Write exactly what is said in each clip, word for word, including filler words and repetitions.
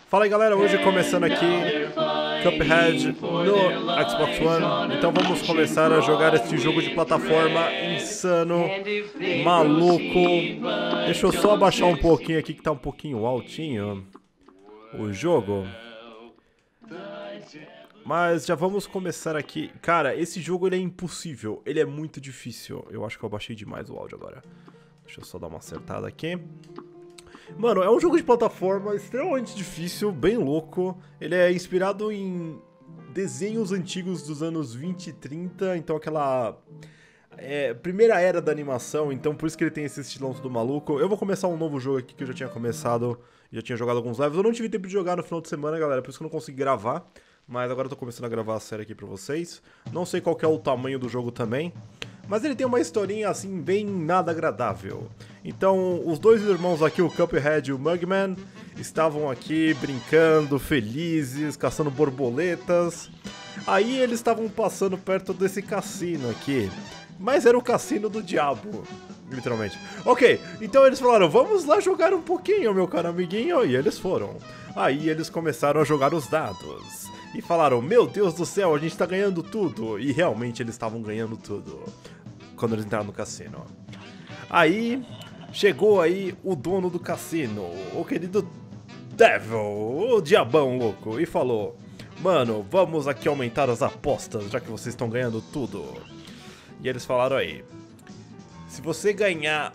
Fala aí galera, hoje começando aqui Cuphead no Xbox One. Então vamos começar a jogar este jogo de plataforma insano, maluco. Deixa eu só abaixar um pouquinho aqui que tá um pouquinho altinho o jogo. Mas já vamos começar aqui. Cara, esse jogo ele é impossível, ele é muito difícil. Eu acho que eu abaixei demais o áudio agora. Deixa eu só dar uma acertada aqui. Mano, é um jogo de plataforma extremamente difícil, bem louco. Ele é inspirado em desenhos antigos dos anos vinte e trinta, então aquela é, primeira era da animação, então por isso que ele tem esse estilão tudo maluco. Eu vou começar um novo jogo aqui que eu já tinha começado, já tinha jogado alguns levels. Eu não tive tempo de jogar no final de semana, galera, por isso que eu não consegui gravar. Mas agora eu tô começando a gravar a série aqui pra vocês. Não sei qual que é o tamanho do jogo também, mas ele tem uma historinha assim bem nada agradável. Então os dois irmãos aqui, o Cuphead e o Mugman, estavam aqui brincando, felizes, caçando borboletas. Aí eles estavam passando perto desse cassino aqui, mas era o cassino do diabo, literalmente. Ok, então eles falaram, vamos lá jogar um pouquinho, meu caro amiguinho, e eles foram. Aí eles começaram a jogar os dados e falaram, meu Deus do céu, a gente tá ganhando tudo. E realmente eles estavam ganhando tudo quando eles entraram no cassino. Aí chegou aí o dono do cassino, o querido Devil, o diabão louco, e falou, mano, vamos aqui aumentar as apostas, já que vocês estão ganhando tudo. E eles falaram aí, se você ganhar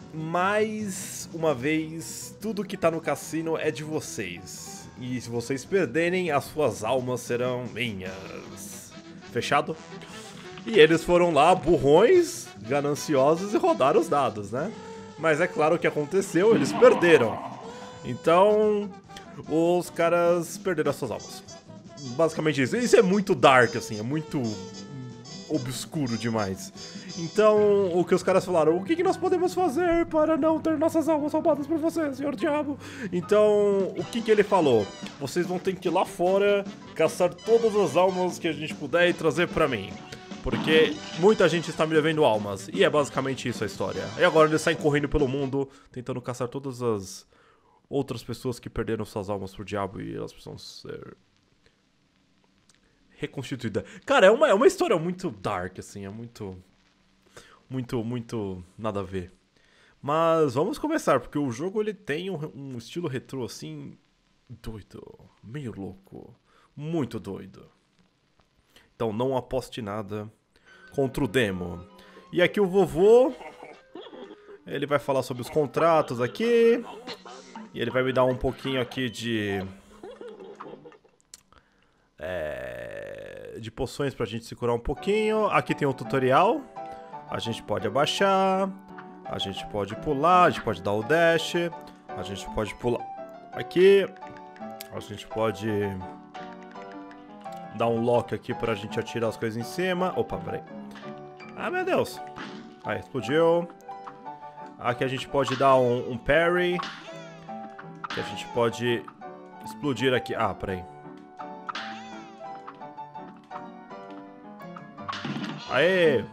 mais uma vez, tudo que tá no cassino é de vocês. E se vocês perderem, as suas almas serão minhas. Fechado? E eles foram lá, burrões, gananciosos, e rodaram os dados, né? Mas é claro o que aconteceu, eles perderam. Então, os caras perderam as suas almas. Basicamente isso. Isso é muito dark, assim, é muito obscuro demais. Então, o que os caras falaram, o que, que nós podemos fazer para não ter nossas almas roubadas por você, senhor diabo? Então, o que, que ele falou? Vocês vão ter que ir lá fora, caçar todas as almas que a gente puder e trazer pra mim. Porque muita gente está me devendo almas. E é basicamente isso a história. E agora eles saem correndo pelo mundo, tentando caçar todas as outras pessoas que perderam suas almas pro diabo e elas precisam ser reconstituídas. Cara, é uma, é uma história muito dark, assim, é muito... Muito, muito nada a ver. Mas vamos começar, porque o jogo ele tem um, um estilo retrô assim, doido, meio louco, muito doido. Então não aposte nada contra o demo. E aqui o vovô, ele vai falar sobre os contratos aqui. E ele vai me dar um pouquinho aqui de... É, de poções pra gente se curar um pouquinho. Aqui tem o tutorial. A gente pode abaixar, a gente pode pular, a gente pode dar o dash, a gente pode pular aqui, a gente pode dar um lock aqui pra gente atirar as coisas em cima. Opa, peraí. Ah, meu Deus. Aí, explodiu. Aqui a gente pode dar um, um parry. Aqui a gente pode explodir aqui. Ah, peraí. Aê!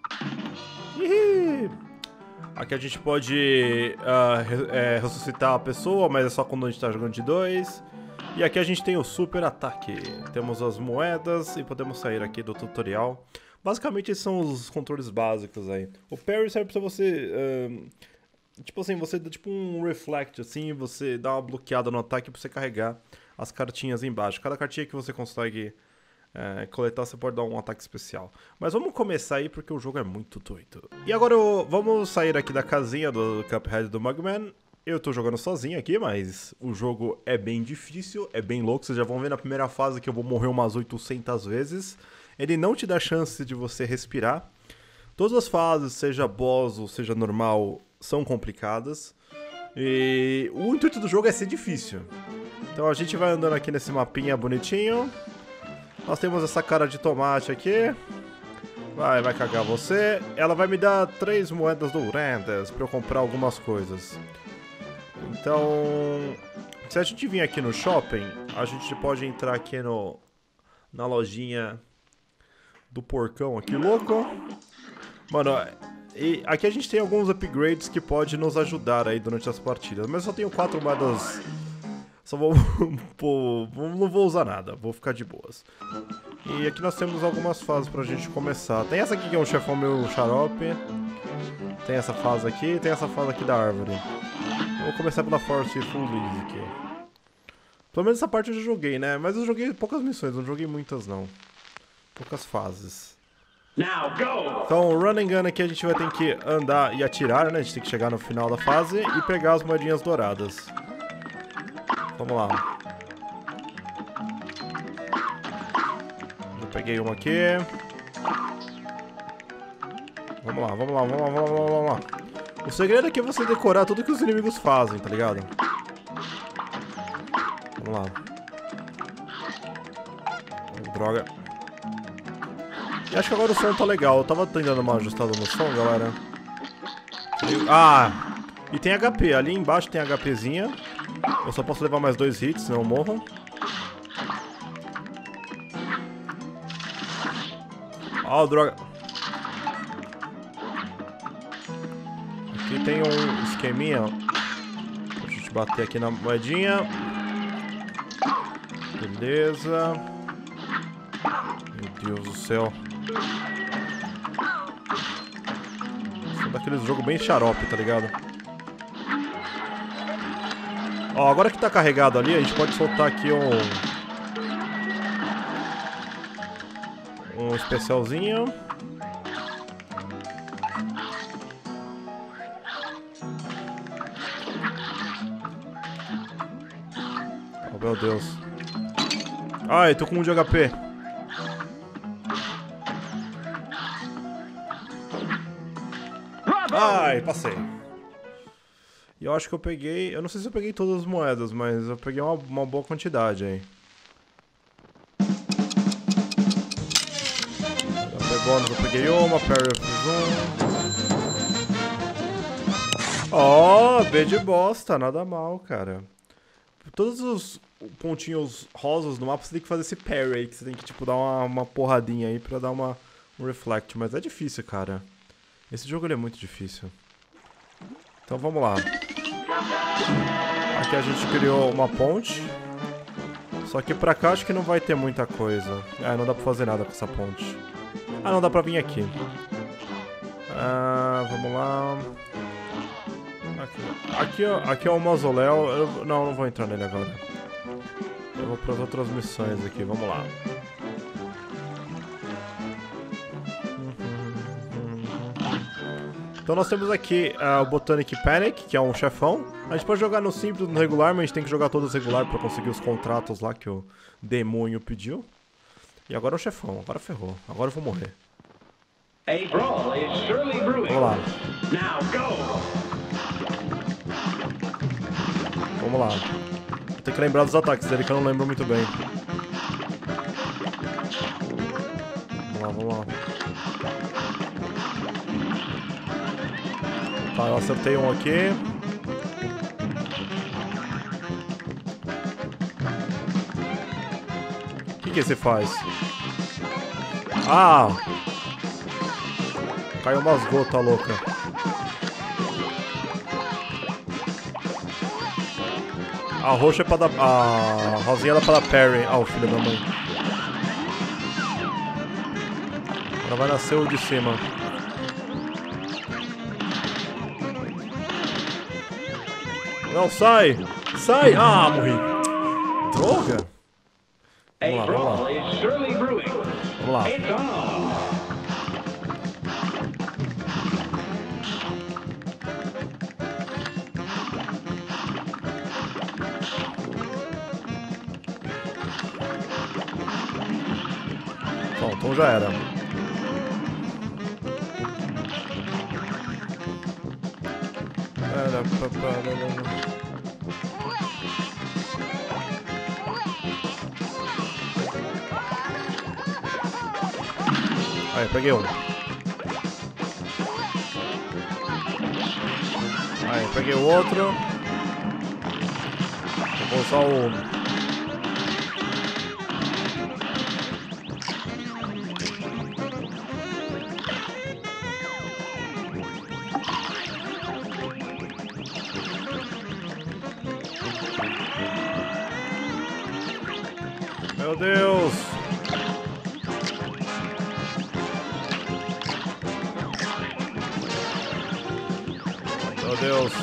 Aqui a gente pode uh, re é, ressuscitar a pessoa, mas é só quando a gente está jogando de dois. E aqui a gente tem o super ataque. Temos as moedas e podemos sair aqui do tutorial. Basicamente esses são os controles básicos aí. O parry serve para você... Uh, tipo assim, você dá tipo um reflect assim, você dá uma bloqueada no ataque para você carregar as cartinhas embaixo. Cada cartinha que você consegue... É, coletar, você pode dar um ataque especial. Mas vamos começar aí porque o jogo é muito doido. E agora eu, vamos sair aqui da casinha do Cuphead do Mugman. Eu tô jogando sozinho aqui, mas o jogo é bem difícil, é bem louco. Vocês já vão ver na primeira fase que eu vou morrer umas oitocentas vezes. Ele não te dá chance de você respirar. Todas as fases, seja boss ou seja normal, são complicadas. E o intuito do jogo é ser difícil. Então a gente vai andando aqui nesse mapinha bonitinho. Nós temos essa cara de tomate aqui. Vai, vai cagar você. Ela vai me dar três moedas douradas pra eu comprar algumas coisas. Então, se a gente vir aqui no shopping, a gente pode entrar aqui no na lojinha do porcão aqui, louco. Mano, e aqui a gente tem alguns upgrades que podem nos ajudar aí durante as partidas. Mas eu só tenho quatro moedas Só vou... pô, não vou usar nada, vou ficar de boas. E aqui nós temos algumas fases pra gente começar. Tem essa aqui que é um chefão meio xarope. Tem essa fase aqui, tem essa fase aqui da árvore. Eu vou começar pela Forest Full Leaves aqui. Pelo menos essa parte eu já joguei, né? Mas eu joguei poucas missões, não joguei muitas não. Poucas fases. Então, o Run and Gun aqui a gente vai ter que andar e atirar, né? A gente tem que chegar no final da fase e pegar as moedinhas douradas. Vamos lá. Eu peguei uma aqui. Vamos lá, vamos lá, vamos lá, vamos lá, vamos lá. O segredo aqui é você decorar tudo que os inimigos fazem, tá ligado? Vamos lá. Oh, droga. E acho que agora o som tá legal. Eu tava tentando uma ajustada no som, galera. Ah! E tem H P. Ali embaixo tem HPzinha. Eu só posso levar mais dois hits, senão eu morro. Oh, droga. Aqui tem um esqueminha. Pra gente bater aqui na moedinha. Beleza. Meu Deus do céu. Isso é daqueles jogos bem xarope, tá ligado? Ó, agora que tá carregado ali, a gente pode soltar aqui um... Um especialzinho. Oh, meu Deus. Ai, tô com um de H P. Ai, passei. E eu acho que eu peguei... Eu não sei se eu peguei todas as moedas, mas eu peguei uma, uma boa quantidade aí. Bônus, eu peguei uma, parry eu fiz um. Ó, oh, B de bosta, nada mal, cara. Todos os pontinhos rosas no mapa você tem que fazer esse parry aí, que você tem que, tipo, dar uma, uma porradinha aí pra dar uma, um reflect. Mas é difícil, cara. Esse jogo ele é muito difícil. Então vamos lá. Aqui a gente criou uma ponte. Só que pra cá acho que não vai ter muita coisa. É, não dá pra fazer nada com essa ponte. Ah, não dá pra vir aqui. Ah, vamos lá. Aqui, aqui, aqui é o mausoléu. Eu, não, não vou entrar nele agora. Eu vou para as outras missões aqui. Vamos lá. Então nós temos aqui uh, o Botanic Panic, que é um chefão. A gente pode jogar no simples, no regular, mas a gente tem que jogar todos regular para conseguir os contratos lá que o demônio pediu. E agora é o chefão, agora ferrou. Agora eu vou morrer. Vamos lá. Vamos lá. Vou ter que lembrar dos ataques dele que eu não lembro muito bem. Vamos lá, vamos lá. Tá, eu acertei um aqui. O que que esse faz? Ah! Caiu umas gotas louca. A roxa é pra dar... A rosinha dá pra dar parry. Ah, o filho da mãe. Agora vai nascer o de cima. Não, sai! Sai! Ah, morri. Droga! Vamos lá, vamos lá. Vamos lá. Bom, então já era. Aí, peguei um. Aí, peguei o outro. Vou usar o... Meu Deus! Meu Deus!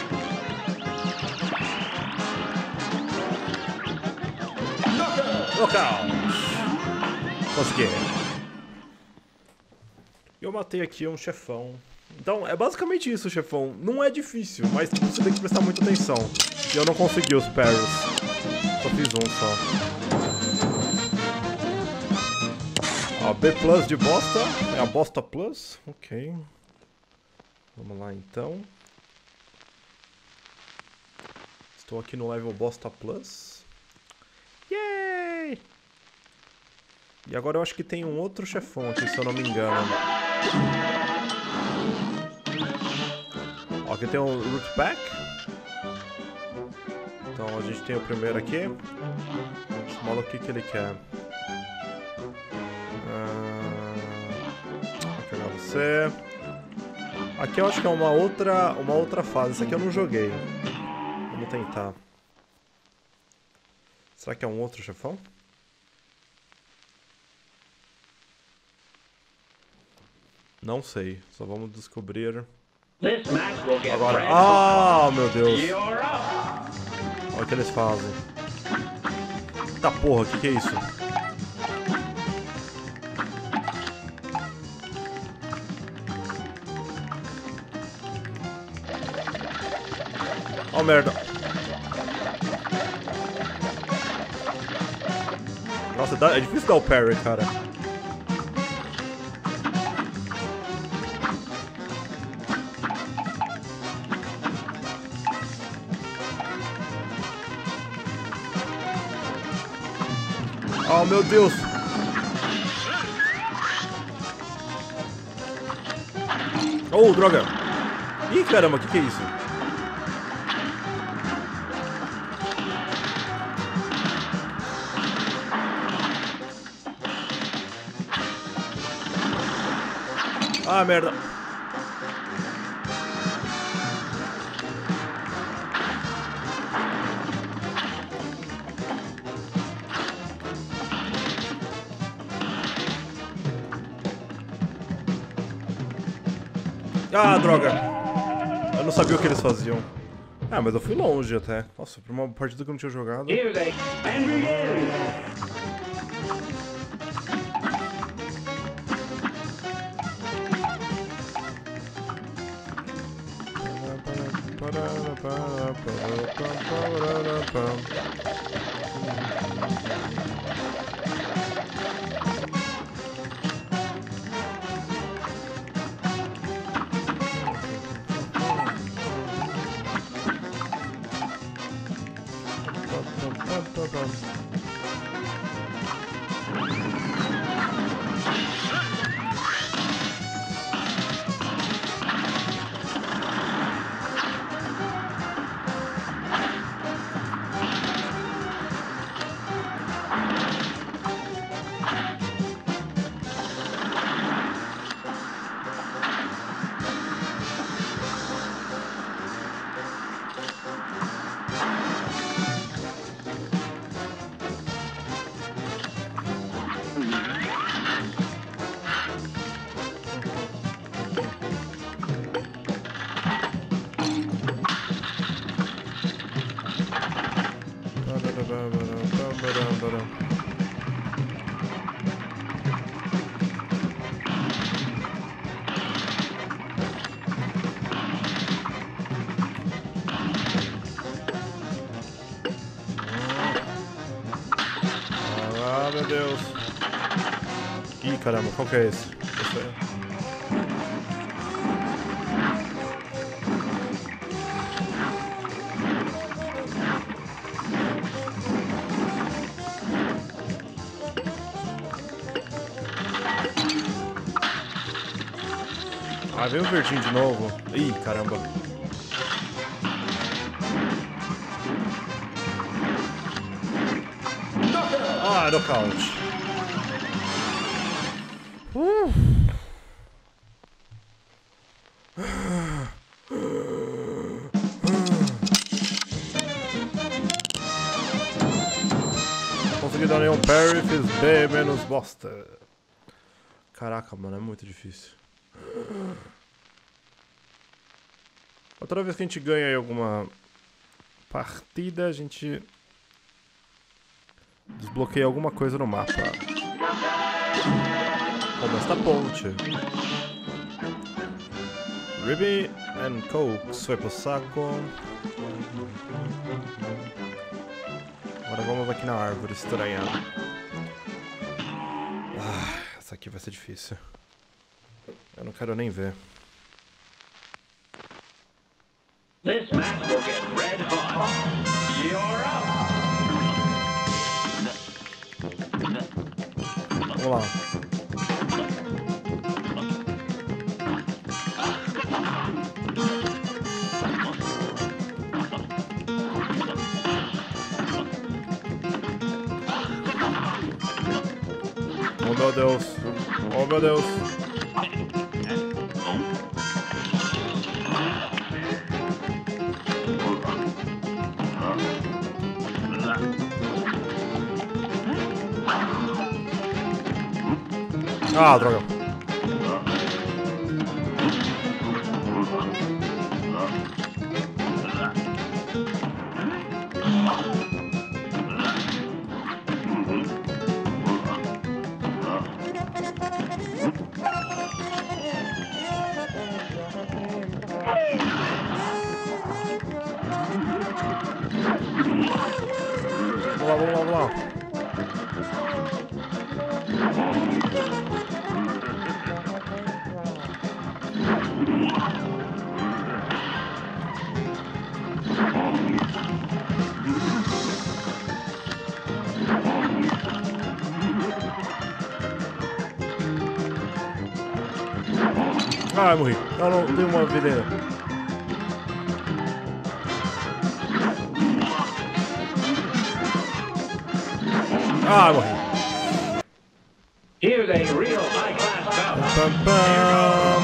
Knockout! Consegui. Eu matei aqui um chefão. Então, é basicamente isso, chefão. Não é difícil, mas você tem que prestar muita atenção. E eu não consegui os parries. Só fiz um só. A B plus de bosta. É a bosta plus. Ok. Vamos lá, então. Estou aqui no level bosta plus. Yay! E agora eu acho que tem um outro chefão aqui, se eu não me engano. Ó, aqui tem um Root Pack. Então a gente tem o primeiro aqui. Esse modo aqui que ele quer. Ah, vou pegar você. Aqui eu acho que é uma outra, uma outra fase. Essa aqui eu não joguei. Vamos tentar. Será que é um outro chefão? Não sei. Só vamos descobrir. Agora. Ah, meu Deus. Olha o que eles fazem. Eita porra, o que, que é isso? Oh, merda. Nossa, dá, é difícil dar o parry, cara. Oh, meu Deus. Oh, droga. Ih, caramba, o que, que é isso? Ah, merda. Ah, droga. Eu não sabia o que eles faziam. Ah, mas eu fui longe até. Nossa, pra uma partida que eu não tinha jogado. Ah, meu Deus. Ih, caramba, qual que é esse? Esse é... Ah, veio o verdinho de novo. Ih, caramba. Ah, nocaute. Uh. consegui dar nenhum parry, fiz bem menos bosta. Caraca, mano, é muito difícil. Outra vez que a gente ganha aí alguma partida, a gente desbloqueia alguma coisa no mapa. Como esta ponte. Ruby and Coke foi pro saco. Agora vamos aqui na árvore estranha. Ah, essa aqui vai ser difícil. Eu não quero nem ver. This match will get red hot. You're up. Vamos lá. Oh meu Deus. Oh meu Deus. Ah, droga. Vamos lá, vamos lá, vamos lá. Ah, morri. Não, não, tem uma vida ainda. Ah, morri. Here's a real high-class bout. Pam, pam.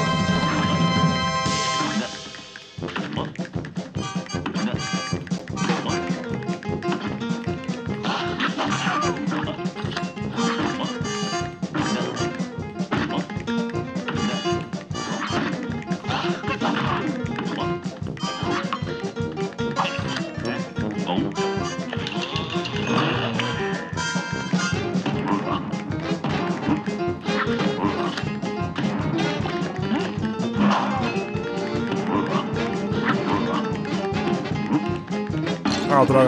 Ah, droga.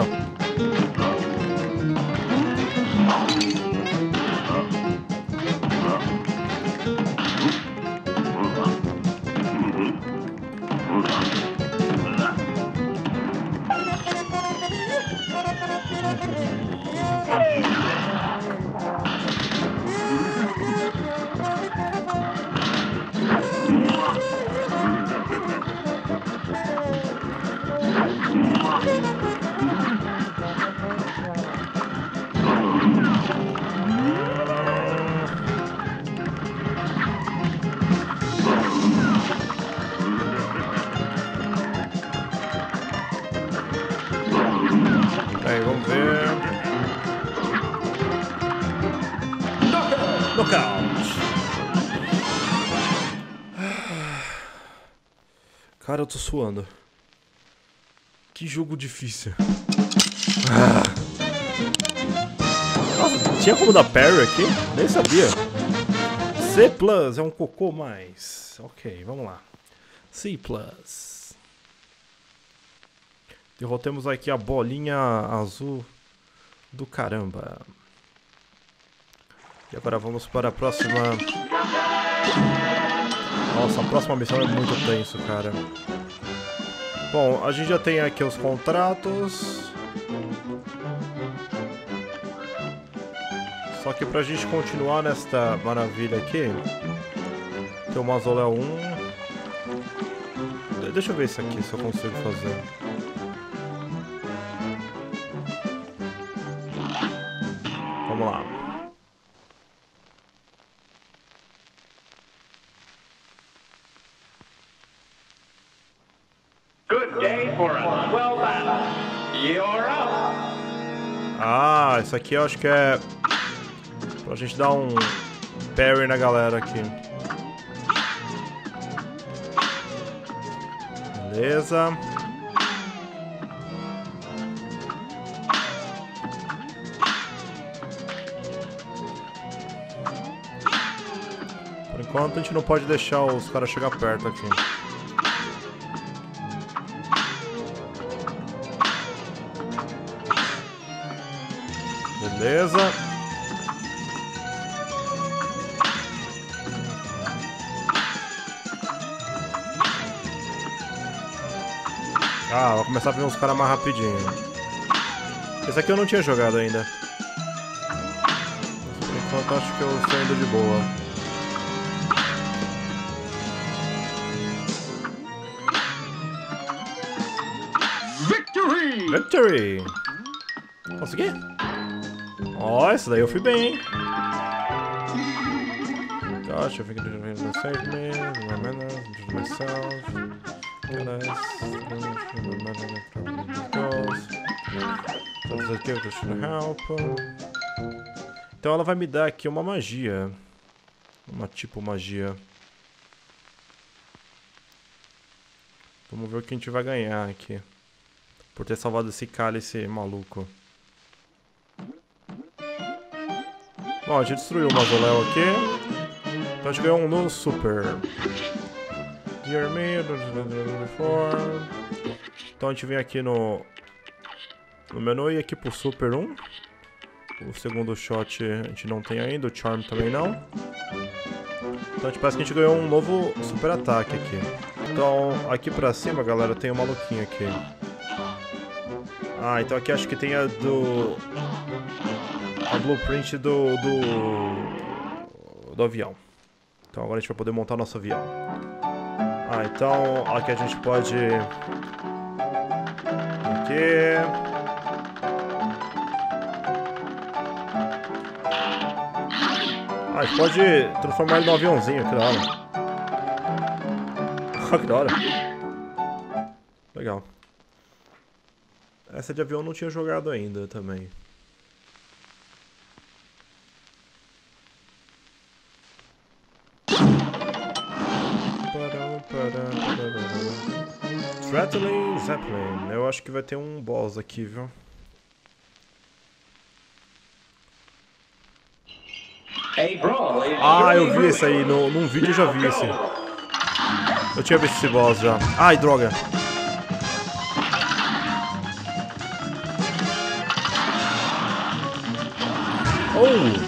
Aí, vamos ver. Knockout. Cara, eu tô suando. Que jogo difícil. Ah. Nossa, tinha como dar parry aqui? Nem sabia. C plus é um cocô mais. Ok, vamos lá. C plus. Derrotemos aqui a bolinha azul do caramba. E agora vamos para a próxima. Nossa, a próxima missão é muito tenso, cara. Bom, a gente já tem aqui os contratos. Só que pra gente continuar nesta maravilha aqui, tem o mausoléu um. Deixa eu ver isso aqui, se eu consigo fazer. Vamos lá. Good day for a swell battle. You're up. Ah, Tá, isso aqui eu acho que é pra gente dar um parry na galera aqui. Beleza. Por enquanto a gente não pode deixar os caras chegar perto aqui. Beleza. Ah, vai começar a vir uns caras mais rapidinho. Esse aqui eu não tinha jogado ainda. Mas por enquanto acho que eu estou indo de boa. Victory! Victory! Consegui? Ó, oh, esse daí eu fui bem, hein? Gosh, I think it saved me, remember myself. Então ela vai me dar aqui uma magia. Uma tipo magia. Vamos ver o que a gente vai ganhar aqui. Por ter salvado esse cálice maluco. Bom, a gente destruiu o mausoléu aqui. Então a gente ganhou um novo super. Dear me, before. Então a gente vem aqui no, no menu e aqui pro super um. O segundo shot a gente não tem ainda, o charm também não. Então a gente parece que a gente ganhou um novo super ataque aqui. Então aqui pra cima, galera, tem um maluquinho aqui. Ah, então aqui acho que tem a do... a blueprint do, do... do avião. Então agora a gente vai poder montar nosso avião. Ah, então aqui a gente pode... Aqui... Ah, a gente pode transformar ele num aviãozinho, que da hora. Ah, que da hora. Legal. Essa de avião eu não tinha jogado ainda também. Rattling Zeppelin. Eu acho que vai ter um boss aqui, viu? Ah, eu vi esse aí. No, num vídeo eu já vi esse. Eu tinha visto esse boss já. Ai, droga. Oh!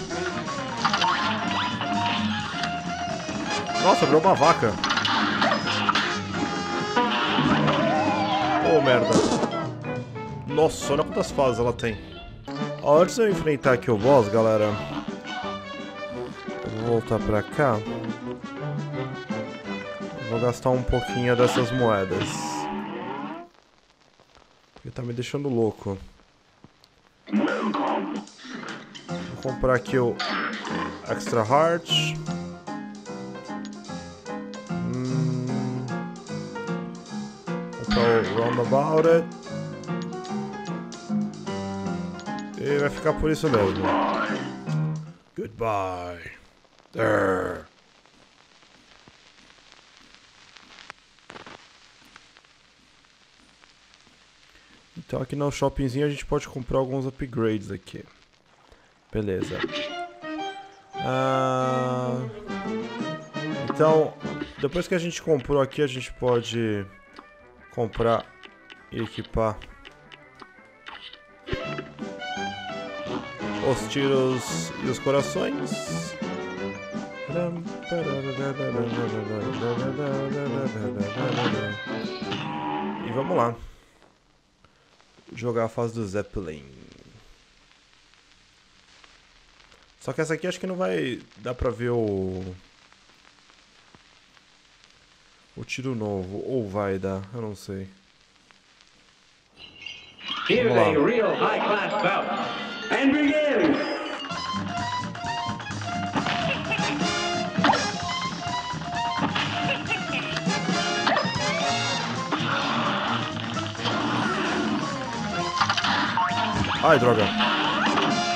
Nossa, virou uma vaca. Oh, merda. Nossa, olha quantas fases ela tem. Ó, antes de eu enfrentar aqui o boss, galera, eu vou voltar pra cá. Vou gastar um pouquinho dessas moedas. Porque tá me deixando louco. Vou comprar aqui o Extra Heart. Hum, comprar o Roundabout It. E vai ficar por isso mesmo. Goodbye. There. Então aqui no shoppingzinho a gente pode comprar alguns upgrades aqui. Beleza. Ah, então, depois que a gente comprou aqui, a gente pode comprar e equipar os tiros e os corações. E vamos lá. Jogar a fase do Zeppelin. Só que essa aqui acho que não vai dar pra ver o... o tiro novo. Ou vai dar, eu não sei. Here's a real high-class bout. And begin! Ai, droga.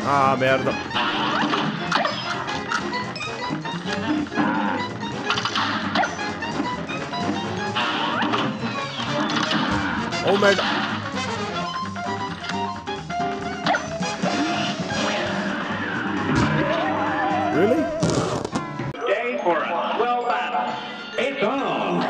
Ah, merda. Oh, merda. Really? Day for a swell battle. It's on.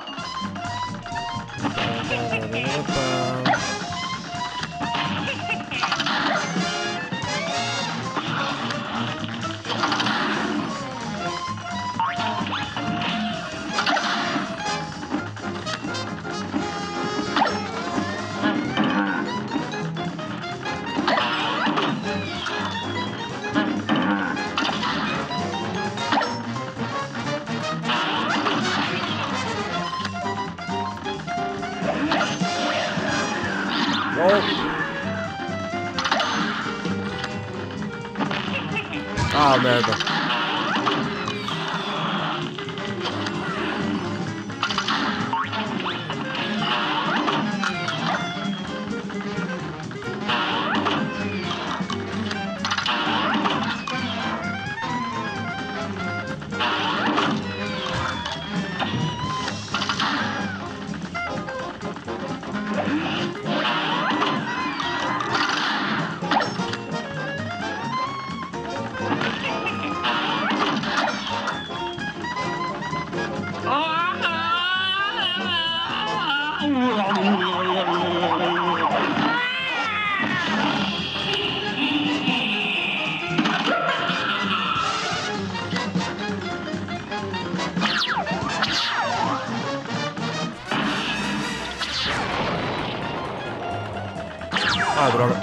Ah, merda. Ah, droga.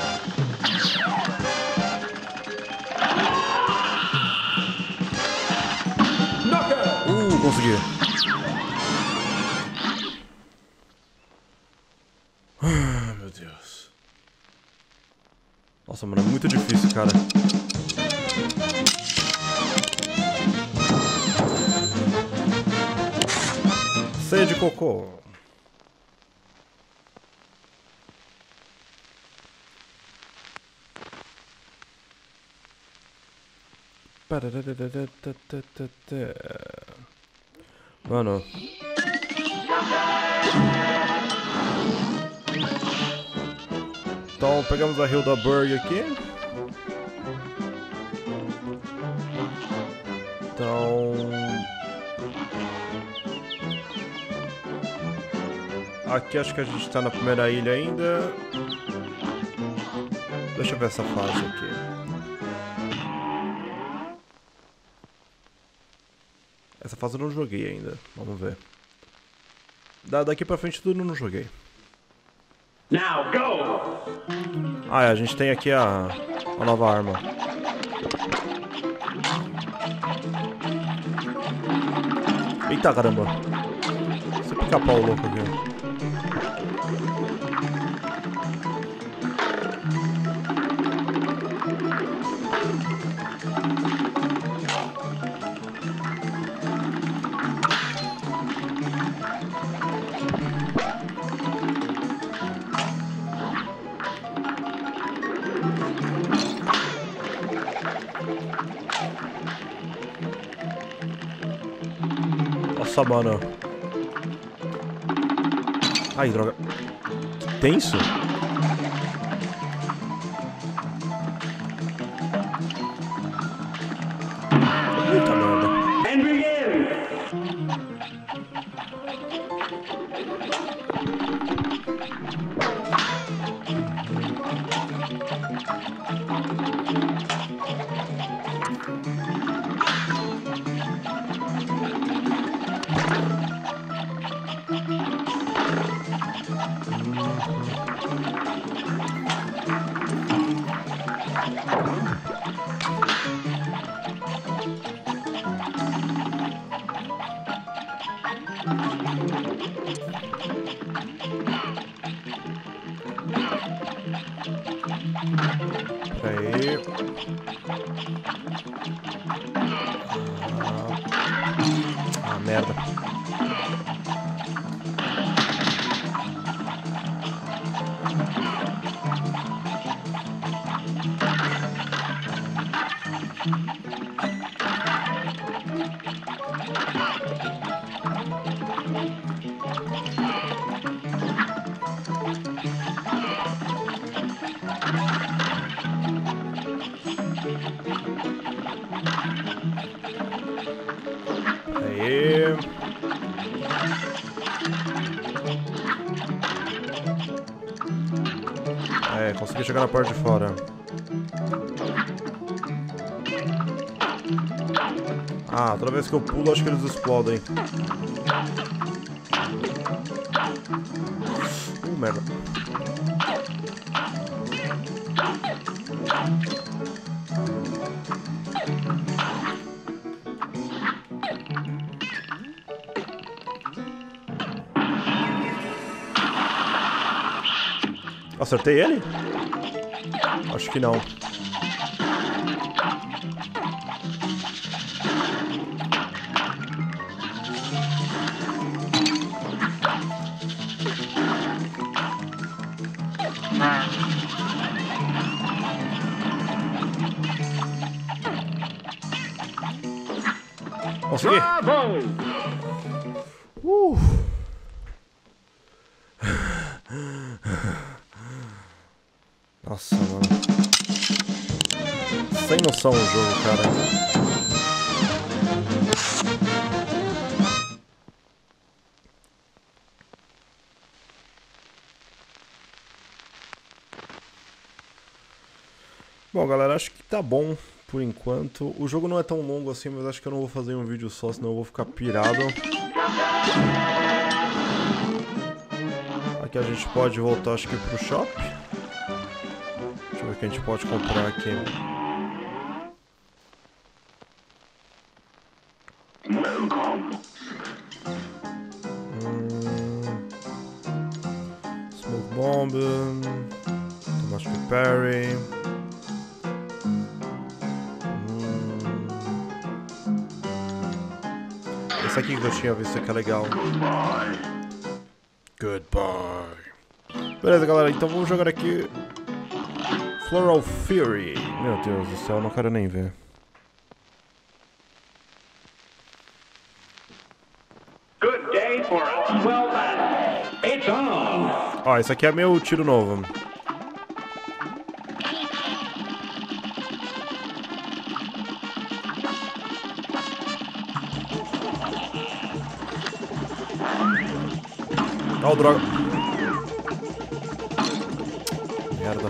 Uh, consegui. Ah, meu Deus. Nossa, mano, é muito difícil, cara. Ceia de cocô. Mano. Então pegamos a Hildaburg aqui. Então aqui acho que a gente tá na primeira ilha ainda. Deixa eu ver essa fase aqui. Essa fase eu não joguei ainda. Vamos ver. Da, daqui pra frente tudo eu não joguei. Now go! Ah, é, a gente tem aqui a, a nova arma. Eita caramba. Esse pica-pau louco aqui. Nossa, mano. Ai, droga. Que tenso. Puta merda. And begin! Peraí. Ah, ah merda. É, consegui chegar na parte de fora. Ah, toda vez que eu pulo, acho que eles explodem. Uh, merda. Acertei ele? Acho que não. Consegui. Uh. Nossa, mano. Sem noção o jogo, cara. Bom, galera, acho que tá bom por enquanto. O jogo não é tão longo assim, mas acho que eu não vou fazer um vídeo só, senão eu vou ficar pirado. Aqui a gente pode voltar, acho que pro shopping. Deixa eu ver o que a gente pode comprar aqui. Hum, Smoke Bomb, Tomato Perry. Hum, esse aqui que eu tinha visto que é legal. Goodbye. Beleza, galera, então vamos jogar aqui Floral Fury. Meu Deus do céu, eu não quero nem ver. Good day for a swell battle. It's on. Ó, esse aqui é meu tiro novo. Ó, oh, droga. Merda.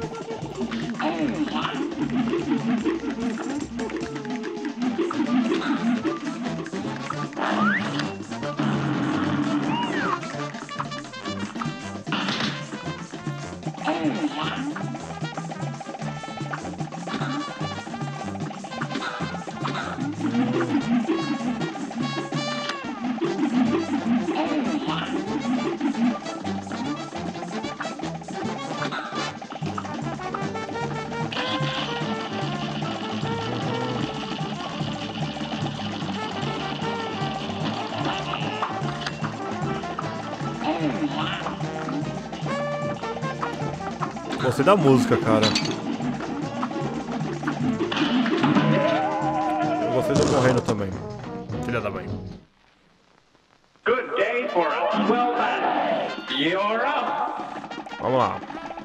Gostei da música, cara. Eu gostei do correndo também. Filha da mãe. Good day for a swell battle. You're up. Vamos lá.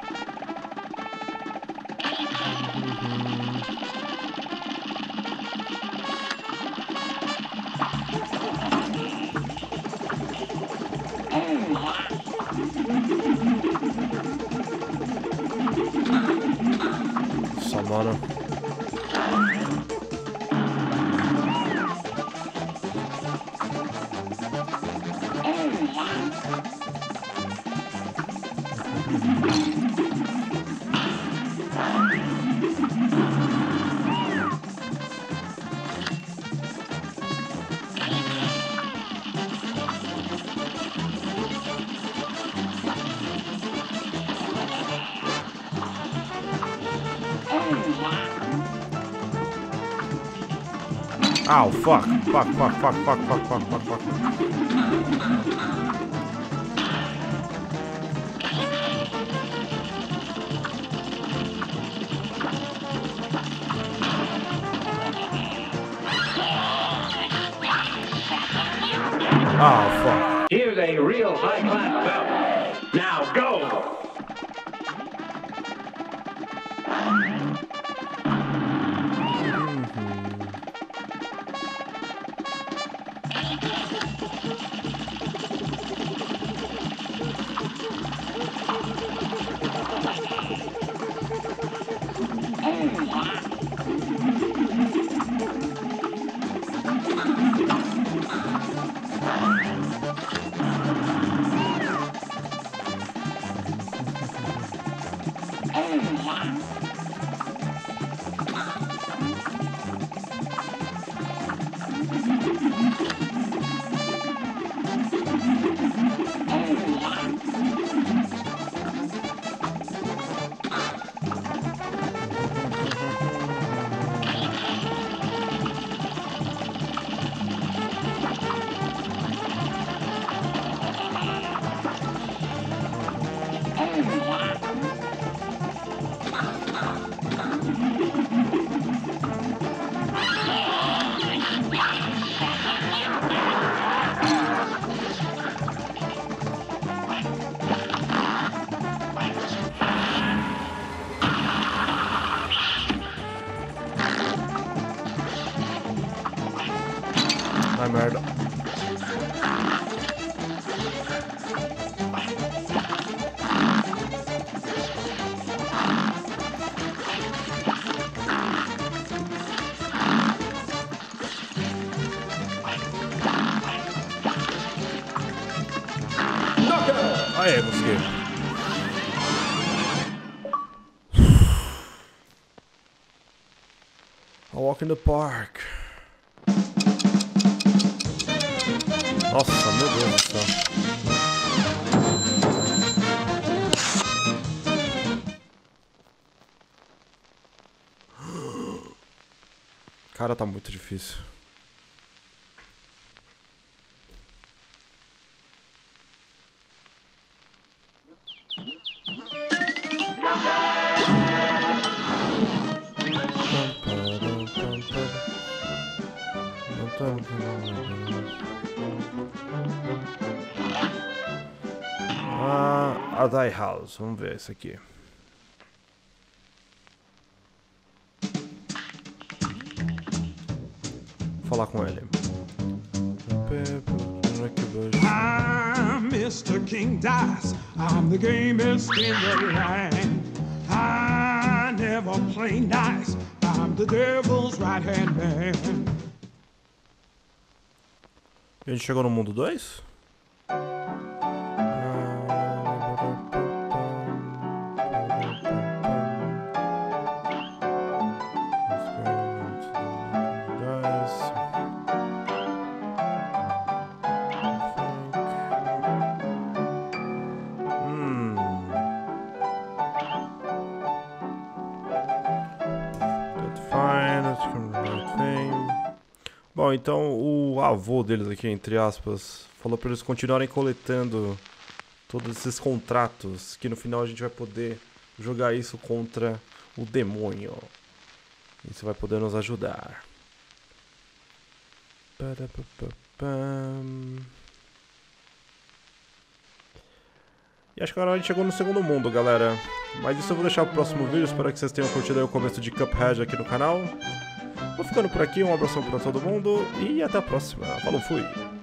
Nossa, mano. Ow, fuck. Fuck, fuck, fuck, fuck, fuck, fuck, fuck, fuck. Oh, fuck. Here's a real high-class belt. Now go. Ai, merda. Aê, consegui. A walk in the park. Nossa, meu Deus do céu. Cara, tá muito difícil. Ah, a Die House, vamos ver isso aqui. Vou falar com ele. I'm Mister King Dice. I'm the gamest in the land. I never play nice. I'm the devil's right-hand man. A gente chegou no mundo dois? Bom, então o avô deles aqui, entre aspas, falou para eles continuarem coletando todos esses contratos, que no final a gente vai poder jogar isso contra o demônio. Isso vai poder nos ajudar. E acho que agora a gente chegou no segundo mundo, galera. Mas isso eu vou deixar pro próximo vídeo. Espero que vocês tenham curtido aí o começo de Cuphead aqui no canal. Vou ficando por aqui, um abração pra todo mundo e até a próxima. Falou, fui!